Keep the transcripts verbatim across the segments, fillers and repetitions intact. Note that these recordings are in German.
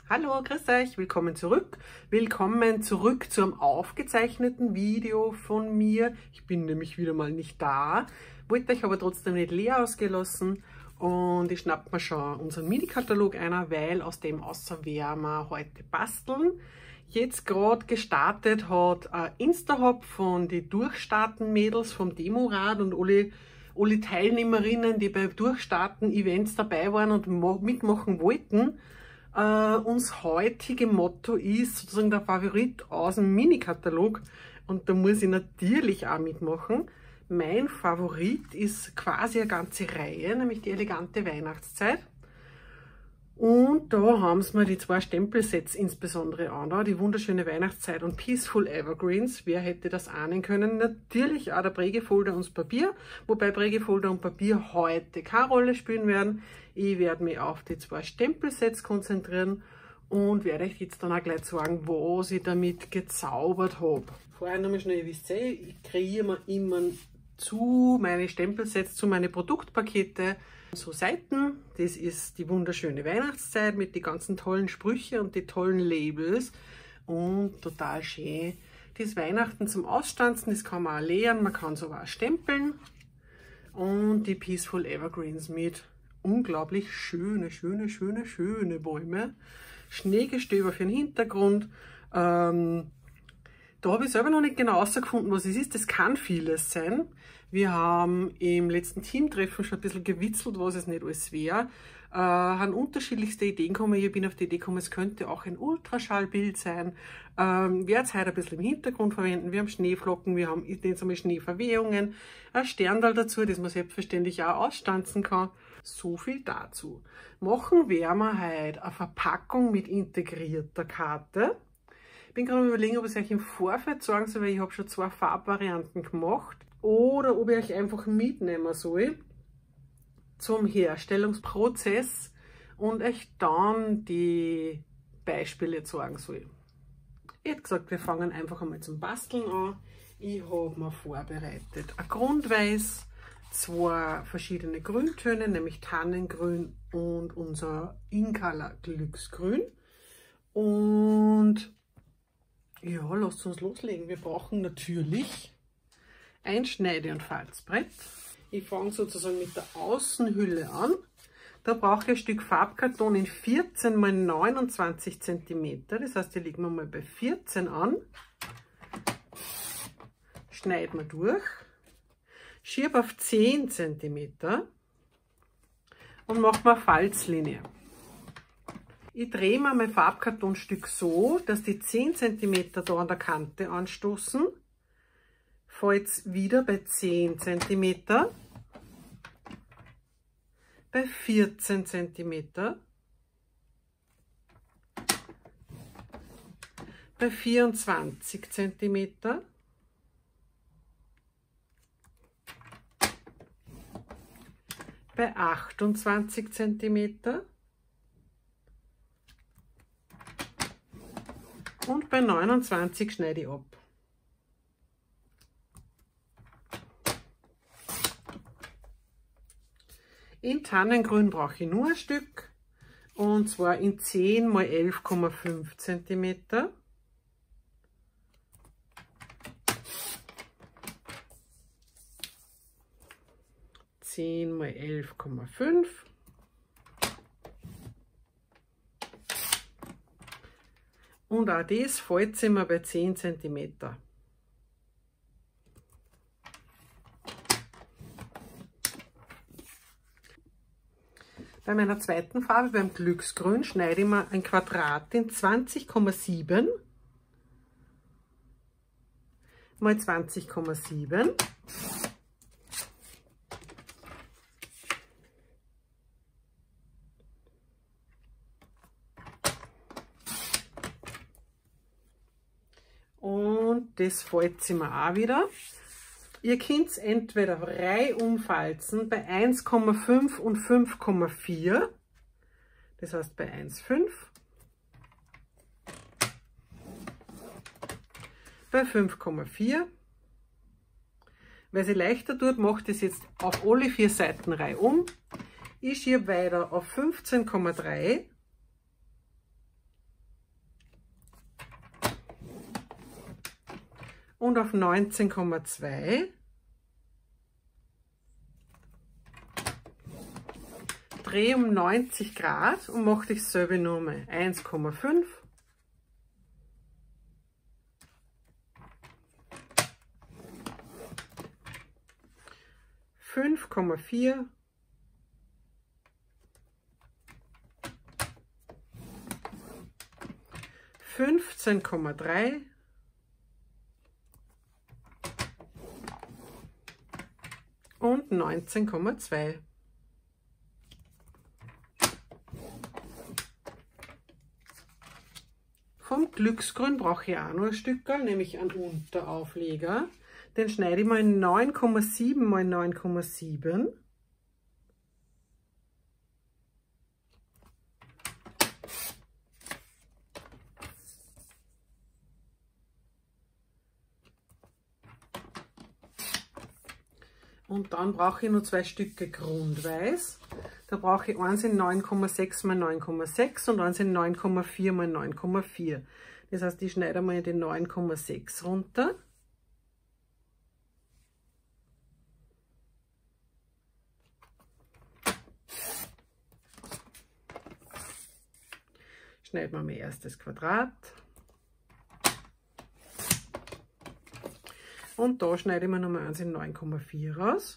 Hallo, grüß euch, willkommen zurück. Willkommen zurück zum aufgezeichneten Video von mir. Ich bin nämlich wieder mal nicht da, wollte euch aber trotzdem nicht leer ausgelassen und ich schnapp mir schon unseren Mini-Katalog einer, weil aus dem außer werden wir heute basteln. Jetzt gerade gestartet hat ein Insta-Hop von die Durchstarten-Mädels vom Demorad und alle, alle Teilnehmerinnen, die bei Durchstarten-Events dabei waren und mitmachen wollten. Uh, uns heutige Motto ist sozusagen der Favorit aus dem Mini-Katalog und da muss ich natürlich auch mitmachen. Mein Favorit ist quasi eine ganze Reihe, nämlich die elegante Weihnachtszeit. Und da haben sie mir die zwei Stempelsets insbesondere an, die wunderschöne Weihnachtszeit und Peaceful Evergreens. Wer hätte das ahnen können? Natürlich auch der Prägefolder und das Papier, wobei Prägefolder und Papier heute keine Rolle spielen werden. Ich werde mich auf die zwei Stempelsets konzentrieren und werde euch jetzt dann auch gleich sagen, was ich damit gezaubert habe. Vorher nochmal schnell, ihr wisst eh, ich kreiere mir immer zu meine Stempelsets, zu meine Produktpakete so Seiten. Das ist die wunderschöne Weihnachtszeit mit den ganzen tollen Sprüchen und die tollen Labels und total schön. Das Weihnachten zum Ausstanzen, das kann man auch leeren, man kann es aber auch stempeln. Und die Peaceful Evergreens mit unglaublich schöne, schöne, schöne, schöne Bäume. Schneegestöber für den Hintergrund. Ähm, da habe ich selber noch nicht genau herausgefunden, was es ist. Das kann vieles sein. Wir haben im letzten Teamtreffen schon ein bisschen gewitzelt, was es nicht alles wäre. Äh, haben unterschiedlichste Ideen gekommen. Ich bin auf die Idee gekommen, es könnte auch ein Ultraschallbild sein. Ähm, werde es heute ein bisschen im Hintergrund verwenden. Wir haben Schneeflocken, wir haben jetzt einmal Schneeverwehungen, ein Sterndal dazu, das man selbstverständlich auch ausstanzen kann. So viel dazu. Machen werden wir heute eine Verpackung mit integrierter Karte. Ich bin gerade am Überlegen, ob ich es euch im Vorfeld sagen soll, weil ich habe schon zwei Farbvarianten gemacht. Oder ob ich euch einfach mitnehmen soll zum Herstellungsprozess und euch dann die Beispiele zeigen soll. Ich hätte gesagt, wir fangen einfach einmal zum Basteln an. Ich habe mir vorbereitet ein Grundweiß, zwei verschiedene Grüntöne, nämlich Tannengrün und unser Incolor Glücksgrün. Und ja, lasst uns loslegen. Wir brauchen natürlich ein Schneide- und Falzbrett. Ich fange sozusagen mit der Außenhülle an. Da brauche ich ein Stück Farbkarton in vierzehn mal neunundzwanzig Zentimeter. Das heißt, hier liegen wir mal bei vierzehn an. Schneiden wir durch. Schiebe auf zehn Zentimeter und mache mir eine Falzlinie. Ich drehe mir mein Farbkartonstück so, dass die zehn Zentimeter da an der Kante anstoßen. Falz wieder bei zehn Zentimeter, bei vierzehn Zentimeter, bei vierundzwanzig Zentimeter, bei achtundzwanzig Zentimeter und bei neunundzwanzig schneide ich ab. In Tannengrün brauche ich nur ein Stück und zwar in zehn mal elf Komma fünf Zentimeter. zehn mal elf Komma fünf. Und auch das falze ich mir bei zehn Zentimeter. Bei meiner zweiten Farbe, beim Glücksgrün, schneide ich mir ein Quadrat in zwanzig Komma sieben mal zwanzig Komma sieben. Und das falze ich mir auch wieder. Ihr könnt es entweder reihum falzen bei eins Komma fünf und fünf Komma vier, das heißt bei eins Komma fünf, bei fünf Komma vier. Weil sie leichter tut, macht es jetzt auf alle vier Seiten reihum. Ich schiebe weiter auf fünfzehn Komma drei und auf neunzehn Komma zwei. Drehe um neunzig Grad und mache dasselbe nochmal. eins Komma fünf. fünf Komma vier. fünfzehn Komma drei. Und neunzehn Komma zwei. Vom Glücksgrün brauche ich auch noch ein Stück, nämlich einen Unteraufleger. Den schneide ich mal in neun Komma sieben mal neun Komma sieben. Und dann brauche ich noch zwei Stücke Grundweiß. Da brauche ich eins in neun Komma sechs mal neun Komma sechs und eins in neun Komma vier mal neun Komma vier. Das heißt, ich schneide mal den neun Komma sechs runter. Schneiden wir mein erstes Quadrat. Und da schneide ich mir nochmal eins in neun Komma vier raus.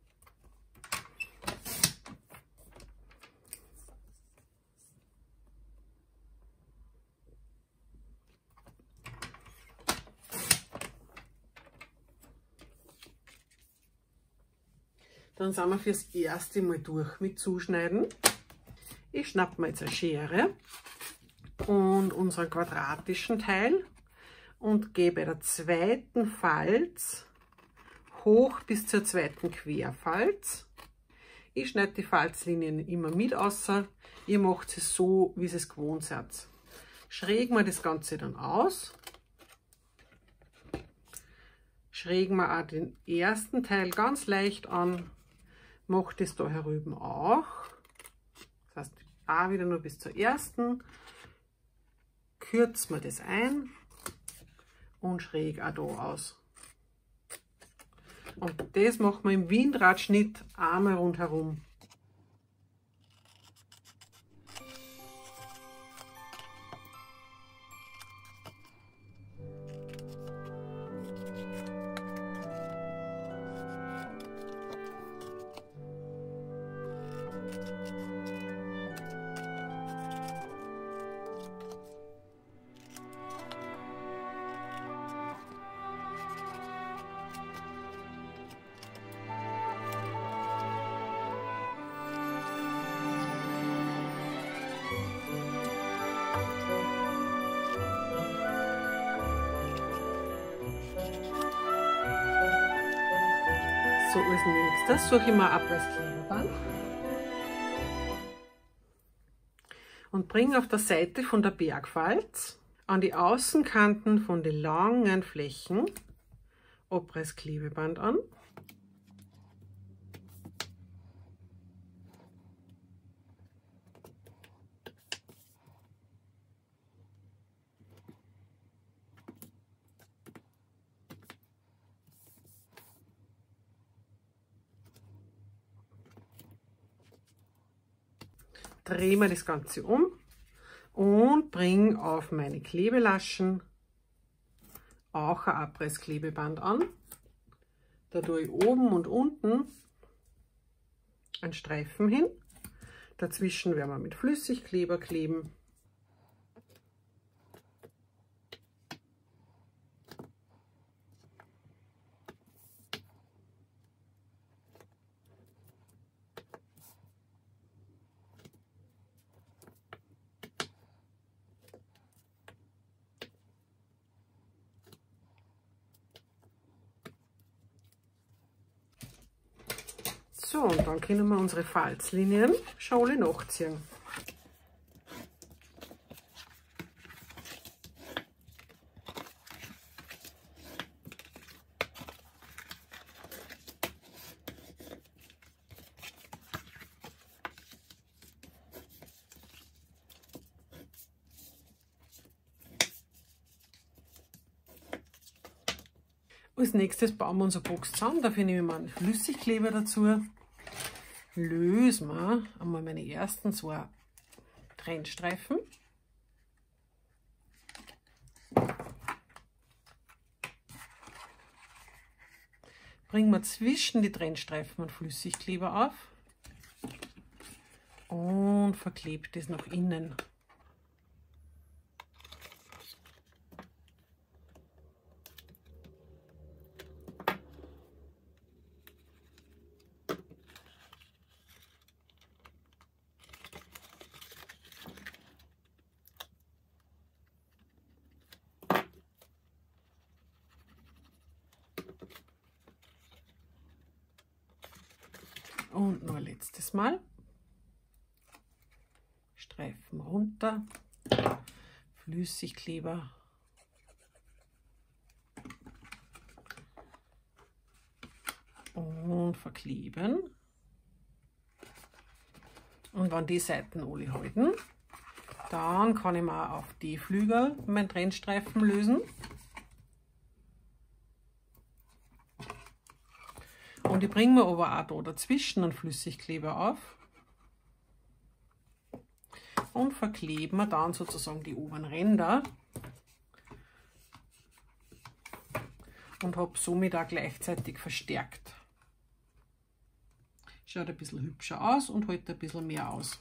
Dann sind wir fürs erste Mal durch mit Zuschneiden. Ich schnappe mir jetzt eine Schere und unseren quadratischen Teil und gehe bei der zweiten Falz hoch bis zur zweiten Querfalz. Ich schneide die Falzlinien immer mit außer. Ihr macht es so, wie ihr es gewohnt seid. Schrägen wir das Ganze dann aus. Schrägen wir auch den ersten Teil ganz leicht an. Mache das da herüben auch. Das heißt, auch wieder nur bis zur ersten. Kürzen wir das ein. Und schräg auch da aus. Und das machen wir im Windradschnitt einmal rundherum. So, als nächstes suche ich mir ein Abreißklebeband und bringe auf der Seite von der Bergfalz an die Außenkanten von den langen Flächen Abreißklebeband an. Drehe mir das Ganze um und bringe auf meine Klebelaschen auch ein Abreißklebeband an. Da tue ich oben und unten einen Streifen hin. Dazwischen werden wir mit Flüssigkleber kleben. So, und dann können wir unsere Falzlinien Schale nachziehen. Als nächstes bauen wir unsere Box zusammen. Dafür nehme ich mal einen Flüssigkleber dazu. Lösen wir einmal meine ersten zwei Trennstreifen. Bringen wir zwischen die Trennstreifen einen Flüssigkleber auf und verklebt das nach innen. Und noch ein letztes Mal. Streifen runter, Flüssigkleber und verkleben. Und wenn die Seiten alle halten, dann kann ich mir auf die Flügel meinen Trennstreifen lösen. Und ich bringe mir aber auch da dazwischen einen Flüssigkleber auf und verkleben wir dann sozusagen die oberen Ränder und habe somit auch gleichzeitig verstärkt. Schaut ein bisschen hübscher aus und hält ein bisschen mehr aus.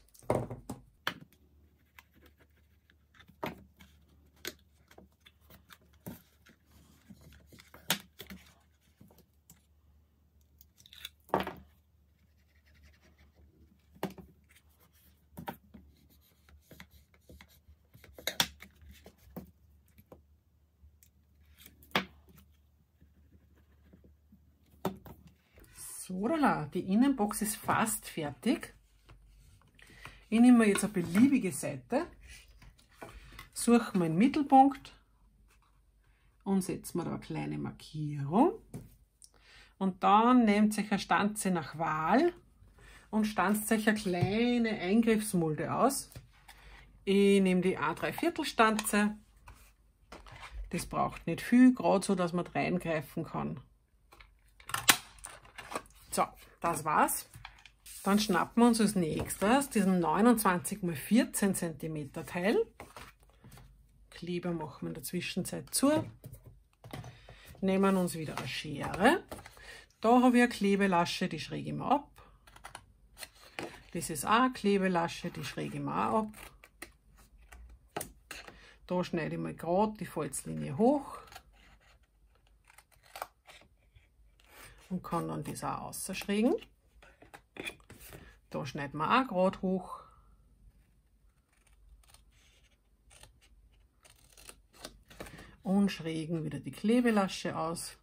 So, lala, die Innenbox ist fast fertig. Ich nehme mir jetzt eine beliebige Seite, suche meinen Mittelpunkt und setze mir da eine kleine Markierung. Und dann nehmt euch eine Stanze nach Wahl und stanzt euch eine kleine Eingriffsmulde aus. Ich nehme die ein Dreiviertel Stanze. Das braucht nicht viel, gerade so, dass man reingreifen kann. So, das war's. Dann schnappen wir uns als nächstes diesen neunundzwanzig mal vierzehn Zentimeter Teil. Kleber machen wir in der Zwischenzeit zu. Nehmen uns wieder eine Schere. Da habe ich eine Klebelasche, die schräge ich mir ab. Das ist auch eine Klebelasche, die schräge ich mir auch ab. Da schneide ich mal gerade die Falzlinie hoch. Und kann dann das auch ausschrägen. Da schneiden wir auch gerade hoch. Und schrägen wieder die Klebelasche aus.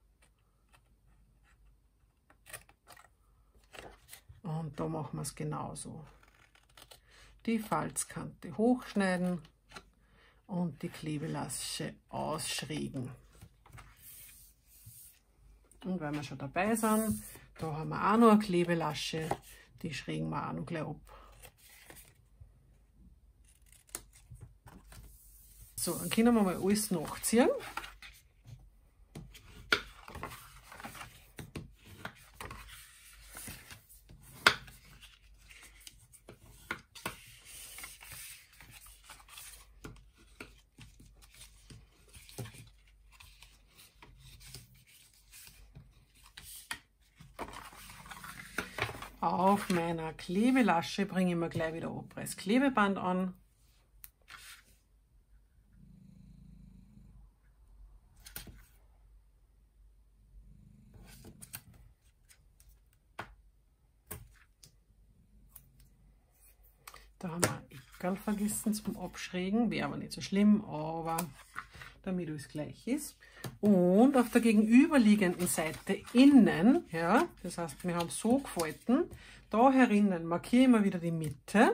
Und da machen wir es genauso. Die Falzkante hochschneiden und die Klebelasche ausschrägen. Und wenn wir schon dabei sind, da haben wir auch noch eine Klebelasche, die schrägen wir auch noch gleich ab. So, dann können wir mal alles nachziehen. Auf meiner Klebelasche bringe ich mir gleich wieder Abreißklebeband an. Da haben wir ein Eckerl vergessen zum Abschrägen, wäre aber nicht so schlimm, aber damit es gleich ist. Und auf der gegenüberliegenden Seite innen, ja, das heißt, wir haben so gefalten, da herinnen markieren wir wieder die Mitte.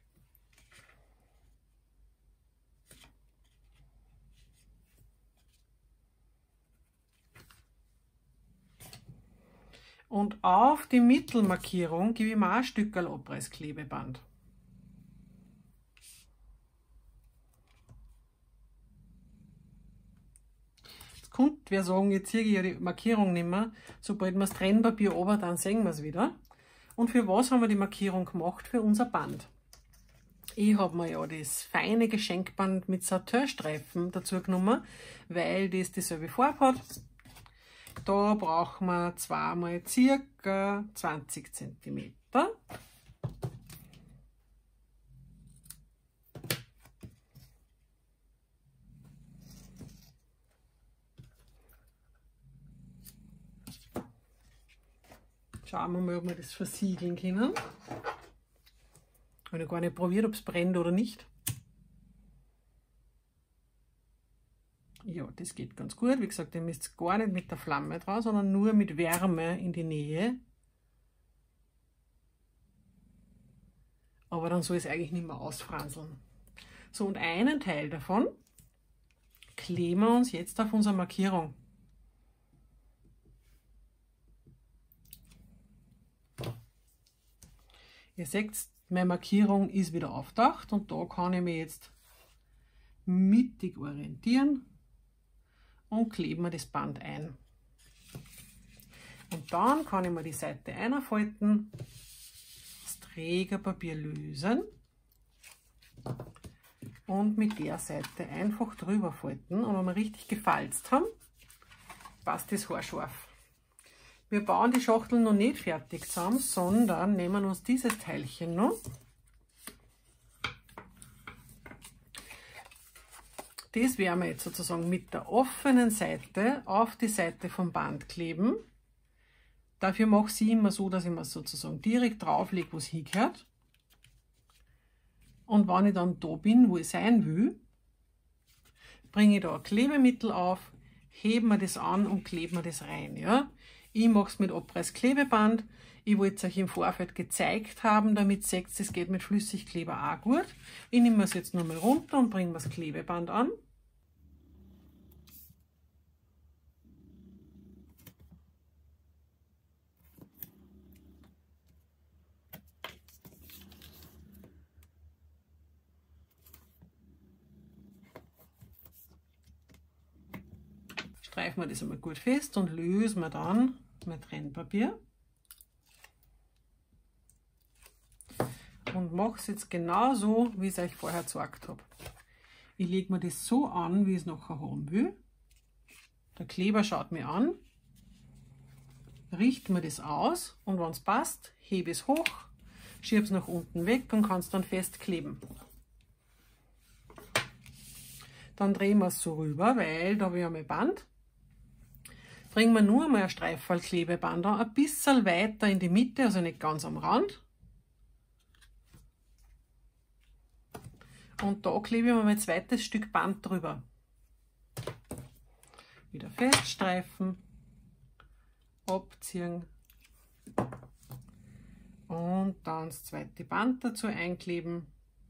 Und auf die Mittelmarkierung gebe ich mir ein Stückerl Abreißklebeband. könnte wer sagen, jetzt ziehe ich ja die Markierung nicht mehr. Sobald wir das Trennpapier runter, dann sehen wir es wieder. Und für was haben wir die Markierung gemacht? Für unser Band. Ich habe mir ja das feine Geschenkband mit Satinstreifen dazu genommen, weil das dieselbe Farbe hat. Da brauchen wir zweimal circa zwanzig Zentimeter. Schauen wir mal, ob wir das versiegeln können. Ich habe gar nicht probiert, ob es brennt oder nicht. Ja, das geht ganz gut. Wie gesagt, ihr müsst gar nicht mit der Flamme drauf, sondern nur mit Wärme in die Nähe. Aber dann soll es eigentlich nicht mehr ausfranseln. So, und einen Teil davon kleben wir uns jetzt auf unsere Markierung. Ihr seht, meine Markierung ist wieder auftaucht und da kann ich mich jetzt mittig orientieren und kleben wir das Band ein. Und dann kann ich mir die Seite einfalten, das Trägerpapier lösen und mit der Seite einfach drüber falten. Und wenn wir richtig gefalzt haben, passt das haarscharf. Wir bauen die Schachtel noch nicht fertig zusammen, sondern nehmen uns dieses Teilchen noch. Das werden wir jetzt sozusagen mit der offenen Seite auf die Seite vom Band kleben. Dafür mache ich sie immer so, dass ich mir sozusagen direkt drauflege, wo es hingehört. Und wenn ich dann da bin, wo ich sein will, bringe ich da ein Klebemittel auf, hebe mir das an und klebe mir das rein. Ja? Ich mache es mit Abreißklebeband. Ich wollte es euch im Vorfeld gezeigt haben, damit ihr seht, es geht mit Flüssigkleber auch gut. Ich nehme es jetzt nochmal runter und bringe das Klebeband an. Streifen wir das einmal gut fest und lösen wir dann mit Trennpapier. Und mache es jetzt genauso, wie ich es euch vorher gesagt habe. Ich lege mir das so an, wie ich es nachher haben will. Der Kleber schaut mir an, richte mir das aus und wenn es passt, hebe es hoch, schiebe es nach unten weg und kann es dann festkleben. Dann drehen wir es so rüber, weil da habe ich ja mein Band. Bringen wir nur mal ein Streifel Klebeband an, ein bisschen weiter in die Mitte, also nicht ganz am Rand. Und da klebe ich mir mein zweites Stück Band drüber. Wieder feststreifen, abziehen und dann das zweite Band dazu einkleben.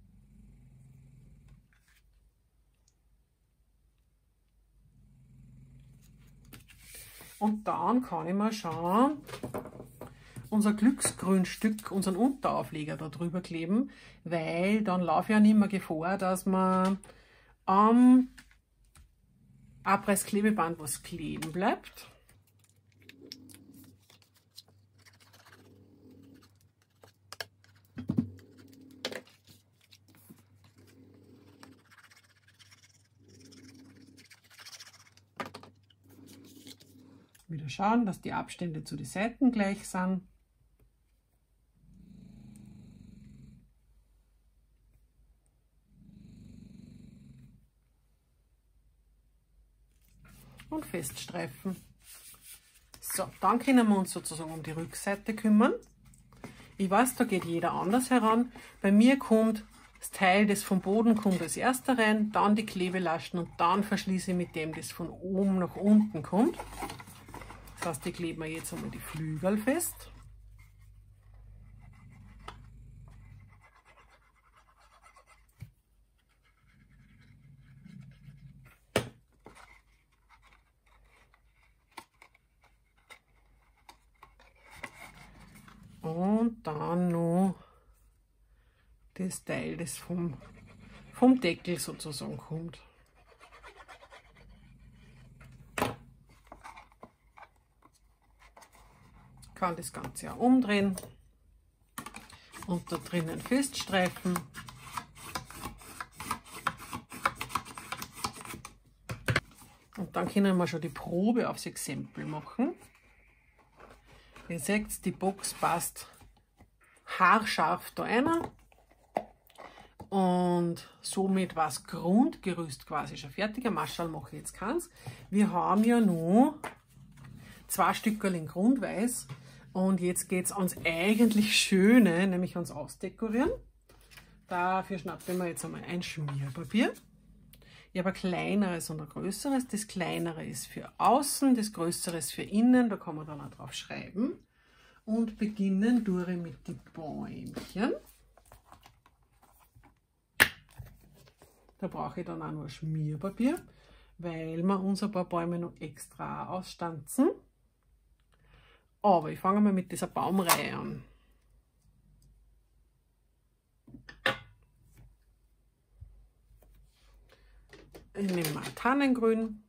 Und dann kann ich mal schauen, unser Glücksgrünstück, unseren Unteraufleger da drüber kleben, weil dann laufe ich ja nicht mehr Gefahr, dass man am Abreißklebeband was kleben bleibt. Wieder schauen, dass die Abstände zu den Seiten gleich sind. Und feststreifen. So, dann können wir uns sozusagen um die Rückseite kümmern. Ich weiß, da geht jeder anders heran. Bei mir kommt das Teil, das vom Boden kommt, als erster rein, dann die Klebelaschen und dann verschließe ich mit dem, das von oben nach unten kommt. Das heißt, ich klebe mir jetzt einmal die Flügel fest. Und dann noch das Teil, das vom, vom Deckel sozusagen kommt. kann das Ganze auch umdrehen und da drinnen feststreifen. Und dann können wir schon die Probe aufs Exempel machen. Ihr seht, die Box passt haarscharf da rein. Und somit war das Grundgerüst quasi schon fertig. Ein Marschall mache ich jetzt keins. Wir haben ja nur zwei Stückerl in Grundweiß. Und jetzt geht es ans eigentlich Schöne, nämlich ans Ausdekorieren. Dafür schnappe ich mir jetzt einmal ein Schmierpapier. Ich habe ein kleineres und ein größeres. Das kleinere ist für außen, das größere ist für innen. Da kann man dann auch drauf schreiben. Und beginnen durch mit den Bäumchen. Da brauche ich dann auch nur Schmierpapier, weil wir uns ein paar Bäume noch extra ausstanzen. Aber ich fange mal mit dieser Baumreihe an. Ich nehme mal Tannengrün.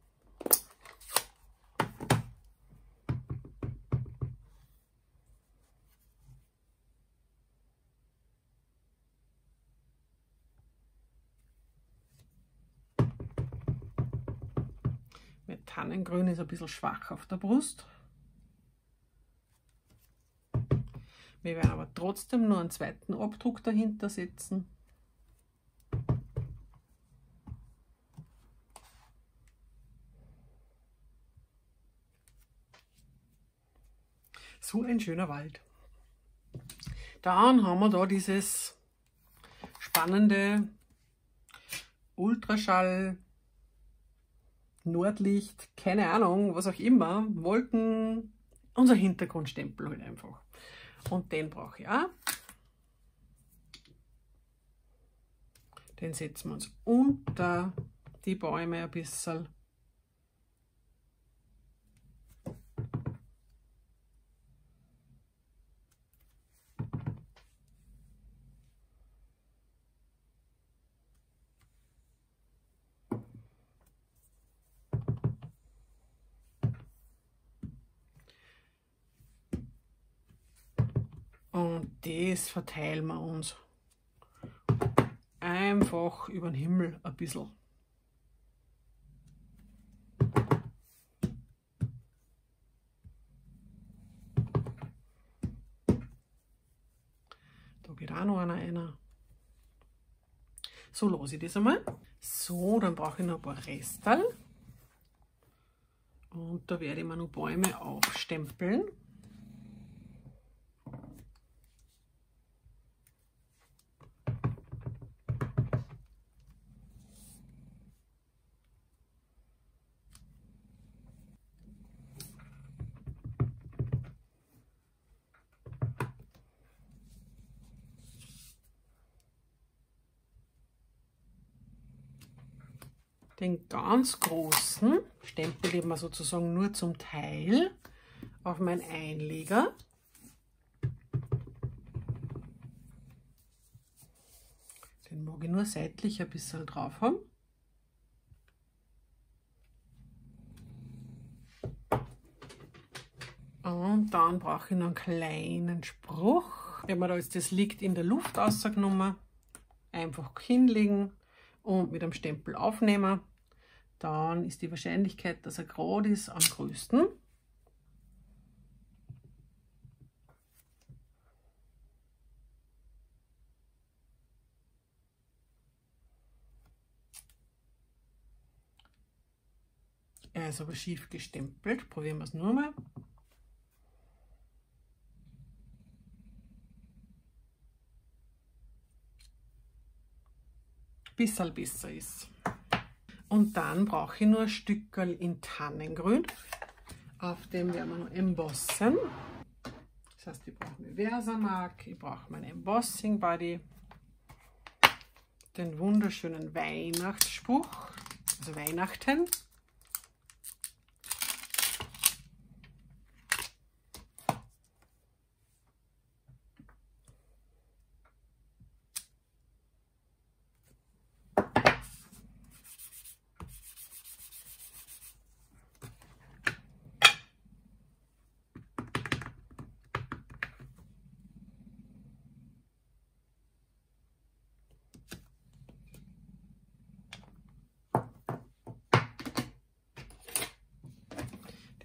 Mit Tannengrün ist ein bisschen schwach auf der Brust. Wir werden aber trotzdem nur einen zweiten Abdruck dahinter setzen. So ein schöner Wald. Dann haben wir da dieses spannende Ultraschall, Nordlicht, keine Ahnung, was auch immer, Wolken, unser Hintergrundstempel halt einfach. Und den brauche ich auch. Den setzen wir uns unter die Bäume ein bisschen. Und das verteilen wir uns einfach über den Himmel ein bisschen. Da geht auch noch einer rein. So lasse ich das einmal. So, dann brauche ich noch ein paar Restal. Und da werde ich mir noch Bäume aufstempeln. Den ganz großen Stempel ich mir sozusagen nur zum Teil auf meinen Einleger. Den mag ich nur seitlich ein bisschen drauf haben. Und dann brauche ich noch einen kleinen Spruch. Wenn man da jetzt das liegt in der Luft rausgenommen, einfach hinlegen und mit einem Stempel aufnehmen. Dann ist die Wahrscheinlichkeit, dass er gerade ist, am größten. Er ist aber schief gestempelt. Probieren wir es nur mal. Bisschen besser ist. Und dann brauche ich nur ein Stückerl in Tannengrün. Auf dem werden wir noch embossen. Das heißt, ich brauche eine Versamark, ich brauche meinen Embossing Buddy, den wunderschönen Weihnachtsspruch, also Weihnachten.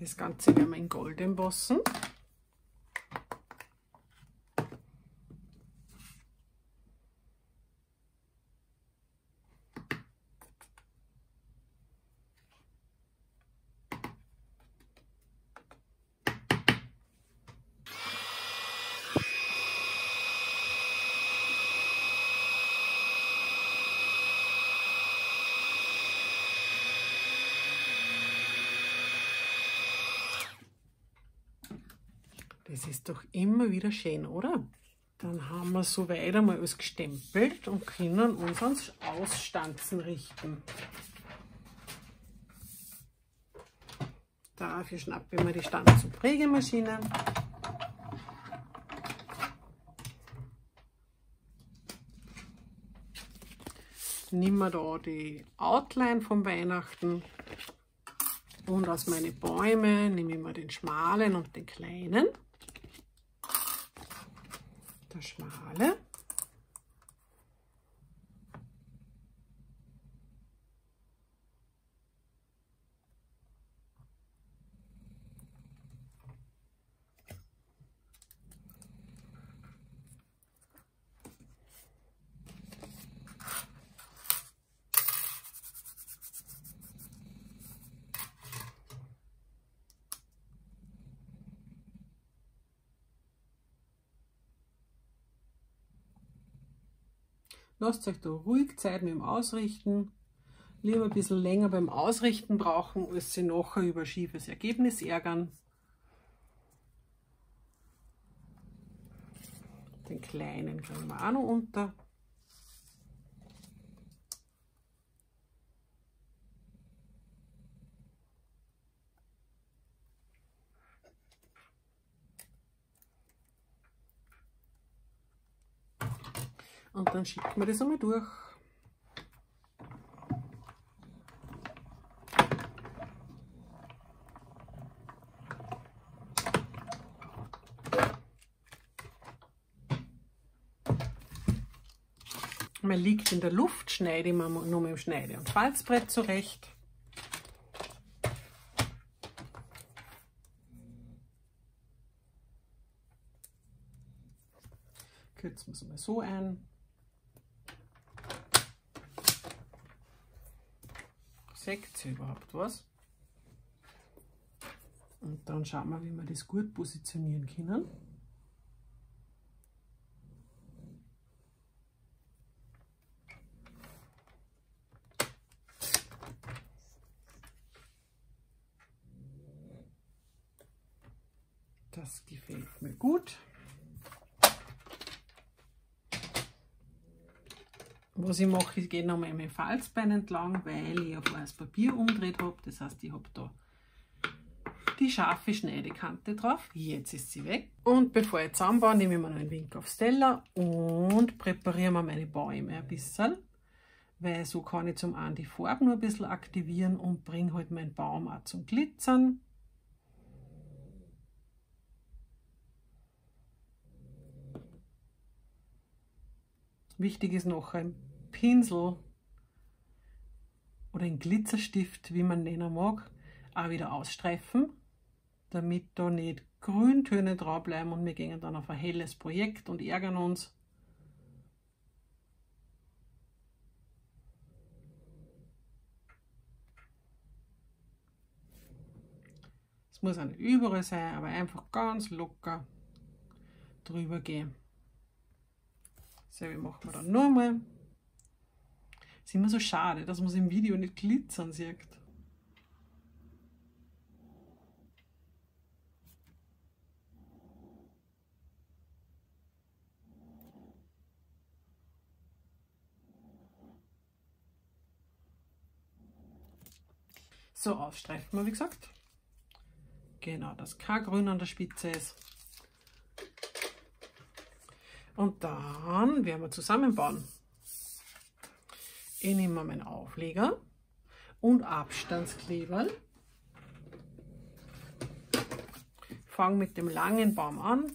Das Ganze werden wir in Gold embossen. Das ist doch immer wieder schön, oder? Dann haben wir soweit einmal alles gestempelt und können uns ans Ausstanzen richten. Dafür schnappe ich mir die Stanz- und Prägemaschine. Nehmen wir da die Outline von Weihnachten und aus meinen Bäumen nehme ich mir den schmalen und den kleinen. Der schmale. Lasst euch da ruhig Zeit mit dem Ausrichten. Lieber ein bisschen länger beim Ausrichten brauchen, als sie nachher über ein schiefes Ergebnis ärgern. Den kleinen kriegen wir auch noch unter. Und dann schicken wir das einmal durch. Man liegt in der Luft, schneide ich mir nur mit dem Schneide- und Falzbrett zurecht. Kürzen wir es mal so ein. Seht ihr überhaupt was? Und dann schauen wir, wie wir das gut positionieren können. Das gefällt mir gut. Was ich mache, ich gehe nochmal mein Falzbein entlang, weil ich ja vorher das Papier umgedreht habe. Das heißt, ich habe da die scharfe Schneidekante drauf. Jetzt ist sie weg. Und bevor ich zusammenbaue, nehme ich mir noch einen Wink aufs Teller und präpariere mir meine Bäume ein bisschen. Weil so kann ich zum einen die Farbe nur ein bisschen aktivieren und bringe halt meinen Baum auch zum Glitzern. Wichtig ist noch ein Pinsel oder ein Glitzerstift, wie man nennen mag, auch wieder ausstreifen, damit da nicht Grüntöne drauf bleiben und wir gehen dann auf ein helles Projekt und ärgern uns. Es muss auch nicht überall sein, aber einfach ganz locker drüber gehen. So, wie machen wir dann nochmal. Es ist immer so schade, dass man es im Video nicht glitzern sieht. So, ausstreifen wir, wie gesagt. Genau, dass kein Grün an der Spitze ist. Und dann werden wir zusammenbauen. Ich nehme meinen Aufleger und Abstandskleber. Fange mit dem langen Baum an.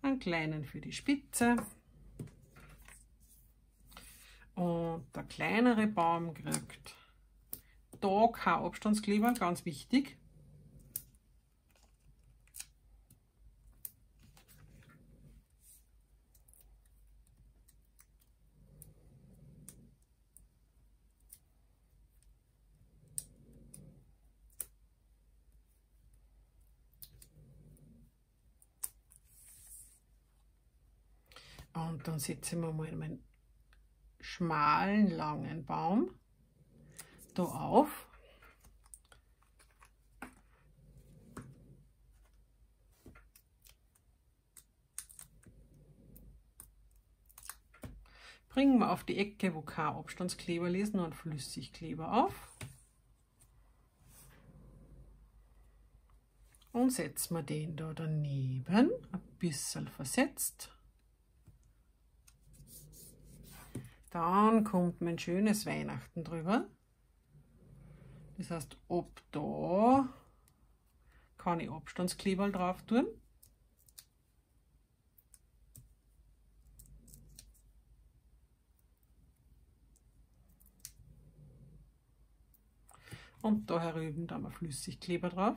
einen kleinen für die Spitze. Und der kleinere Baum kriegt da kein Abstandskleber, ganz wichtig. Und dann setzen wir mal meinen schmalen, langen Baum da auf. Bringen wir auf die Ecke, wo kein Abstandskleber ist, noch einen Flüssigkleber auf. Und setzen wir den da daneben, ein bisschen versetzt. Dann kommt mein schönes Weihnachten drüber. Das heißt, ab da kann ich Abstandskleber drauf tun. Und da herüben dann wir Flüssigkleber drauf.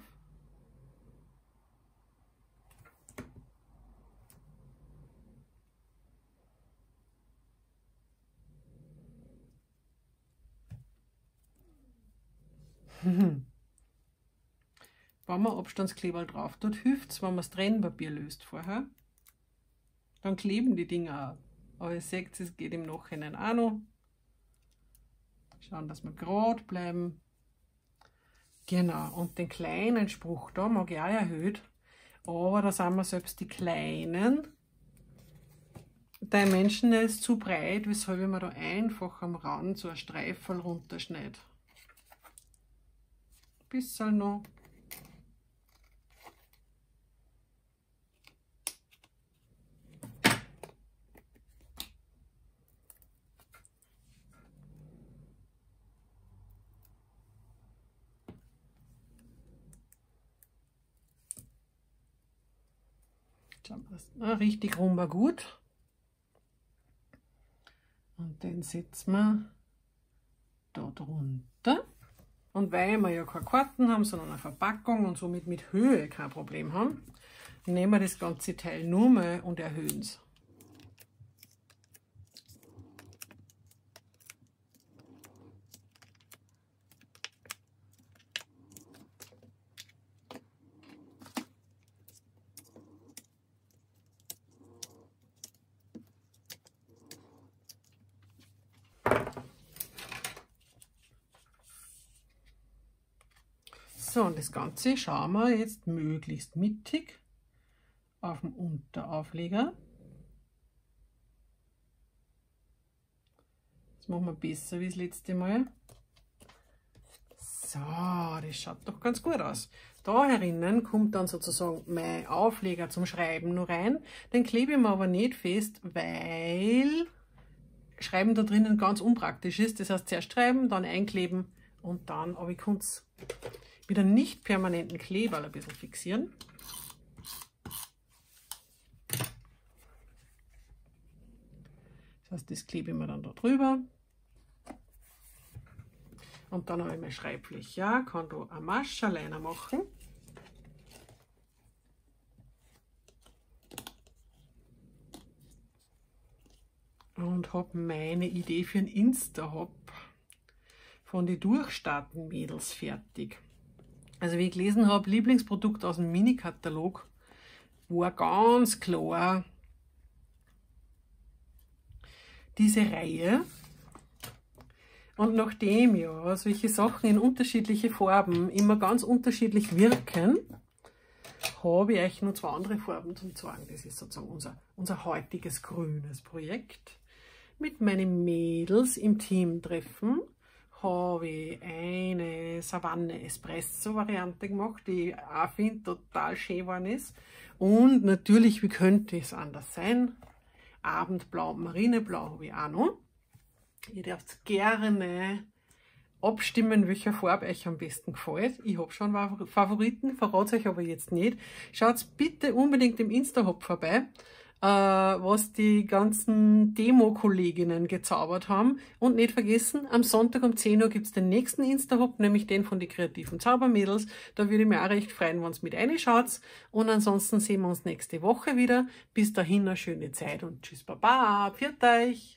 Wenn man Abstandskleber drauf tut, hilft es, wenn man das Trennpapier löst vorher. Dann kleben die Dinger auch. Aber ihr seht, es geht im Nachhinein auch noch. Schauen, dass wir gerade bleiben. Genau, und den kleinen Spruch da mag ich auch erhöht. Aber da sind wir selbst die kleinen Dimension ist zu breit, weshalb ich mir da einfach am Rand so ein Streifel runterschneide. Ein bisschen noch. Na, richtig rum war gut. Und den setzen wir da drunter. Und weil wir ja keine Karten haben, sondern eine Verpackung und somit mit Höhe kein Problem haben, nehmen wir das ganze Teil nur mal und erhöhen es. So, und das Ganze schauen wir jetzt möglichst mittig auf dem Unteraufleger. Das machen wir besser wie das letzte Mal. So, das schaut doch ganz gut aus. Da herinnen kommt dann sozusagen mein Aufleger zum Schreiben noch rein. Den klebe ich mir aber nicht fest, weil Schreiben da drinnen ganz unpraktisch ist. Das heißt, zuerst schreiben, dann einkleben und dann, aber ich kann es mit einem nicht permanenten Kleber ein bisschen fixieren. Das heißt, das klebe ich mir dann da drüber. Und dann habe ich meine Schreibfläche. Ja, kann da eine Mascherleine machen. Und habe meine Idee für einen Insta-Hop von den Durchstarten-Mädels fertig. Also wie ich gelesen habe, Lieblingsprodukt aus dem Mini-Katalog war ganz klar diese Reihe. Und nachdem ja solche Sachen in unterschiedliche Farben immer ganz unterschiedlich wirken, habe ich euch noch zwei andere Farben zum zeigen. Das ist sozusagen unser, unser heutiges grünes Projekt. Mit meinen Mädels im Teamtreffen habe ich eine Savanne Espresso Variante gemacht, die ich auch finde total schön geworden ist. Und natürlich, wie könnte es anders sein? Abendblau, Marineblau habe ich auch noch. Ihr dürft gerne abstimmen, welcher Farbe euch am besten gefällt. Ich habe schon Favoriten, verrate euch aber jetzt nicht. Schaut bitte unbedingt im Insta-Hub vorbei, äh, was die ganzen Demo-Kolleginnen gezaubert haben. Und nicht vergessen, am Sonntag um zehn Uhr gibt es den nächsten Insta-Hub, nämlich den von den kreativen Zaubermädels. Da würde ich mich auch recht freuen, wenn ihr mit reinschaut. Und ansonsten sehen wir uns nächste Woche wieder. Bis dahin eine schöne Zeit und tschüss, baba, pfiat euch!